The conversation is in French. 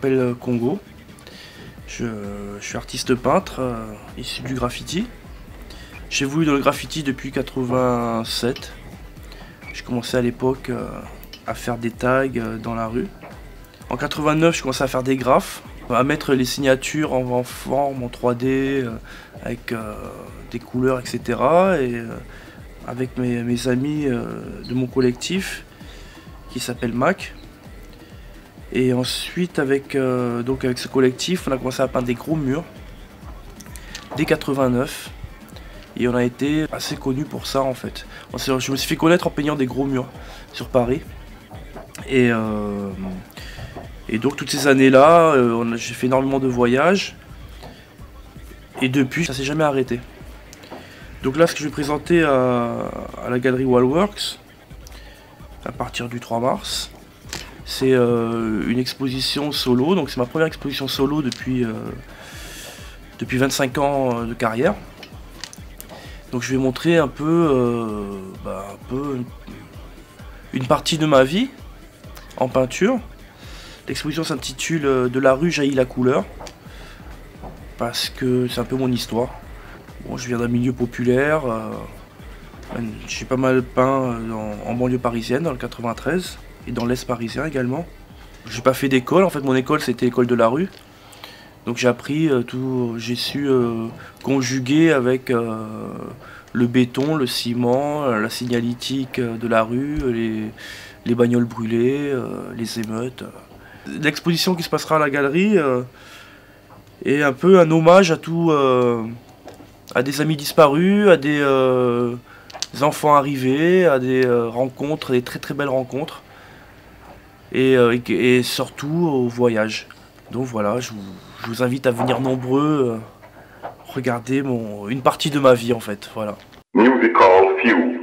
m'appelle Congo. Je suis artiste peintre, issu du graffiti. J'ai voulu dans le graffiti depuis 87. J'ai commencé à l'époque à faire des tags dans la rue. En 89, je commençais à faire des graphes, à mettre les signatures en forme, en 3D, avec des couleurs, etc. Et avec mes amis de mon collectif, qui s'appelle Mac. Et ensuite, avec ce collectif, on a commencé à peindre des gros murs, dès 89. Et on a été assez connus pour ça en fait. Je me suis fait connaître en peignant des gros murs sur Paris. Et donc toutes ces années-là, j'ai fait énormément de voyages. Et depuis, ça s'est jamais arrêté. Donc là, ce que je vais présenter à la galerie Wallworks, à partir du 3 mars, c'est une exposition solo. Donc c'est ma première exposition solo depuis 25 ans de carrière. Donc je vais montrer un peu une partie de ma vie en peinture. L'exposition s'intitule De la rue jaillit la couleur, parce que c'est un peu mon histoire. Bon, je viens d'un milieu populaire, j'ai pas mal peint en banlieue parisienne, dans le 93, et dans l'Est parisien également. J'ai pas fait d'école, en fait mon école c'était l'école de la rue. Donc j'ai appris tout, j'ai su conjuguer avec le béton, le ciment, la signalétique de la rue, les bagnoles brûlées, les émeutes. L'exposition qui se passera à la galerie est un peu un hommage à des amis disparus, à des enfants arrivés, à des rencontres, des très très belles rencontres, et surtout au voyage. Donc voilà, je vous invite à venir nombreux regarder une partie de ma vie en fait, voilà. Musical Fuel.